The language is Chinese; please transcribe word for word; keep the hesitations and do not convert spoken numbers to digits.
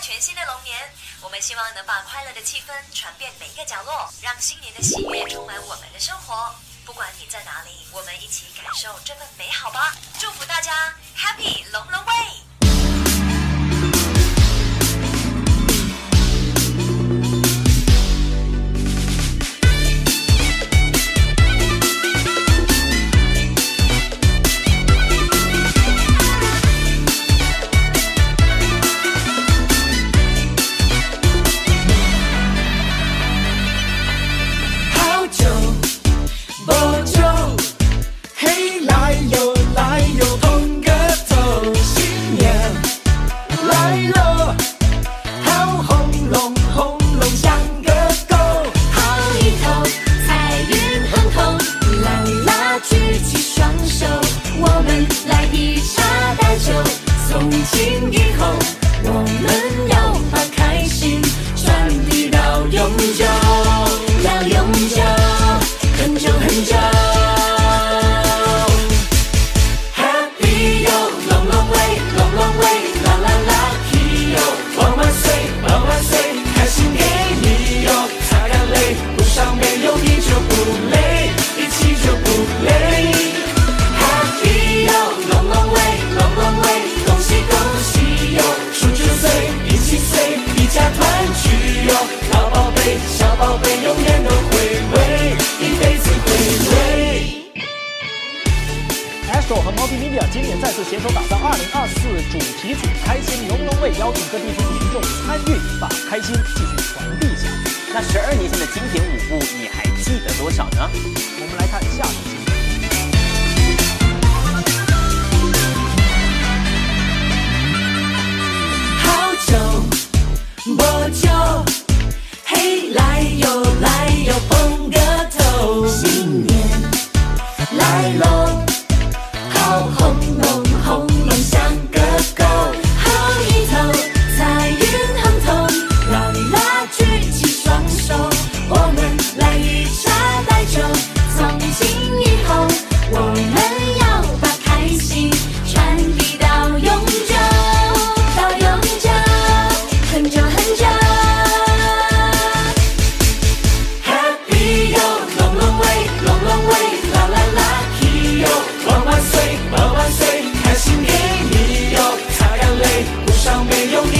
全新的龙年，我们希望能把快乐的气氛传遍每个角落，让新年的喜悦充满我们的生活。不管你在哪里，我们一起感受这份美好吧！祝福大家 Happy 龙龙喂！ 和 Multimedia 今年再次携手打造二零二四主题曲《开心龙龙喂》，邀请各地区民众参与，把开心继续传递下去。 那十二年前的经典舞步，你还记得多少呢？ 我们来看下集。 好久不久，嘿来哟来哟碰个头，新年来喽！好轰隆轰隆像个狗，好意头，财运亨通，啦哩啦举起双手，我们来一茶代酒，从今以后，我们要把开心传递到永久，到永久，很久很久。Happy 哟，龙龙喂，龙龙喂，啦啦啦 ，Happy 哟，万万岁！万万岁！开心给你哟，擦干泪，不伤没有你。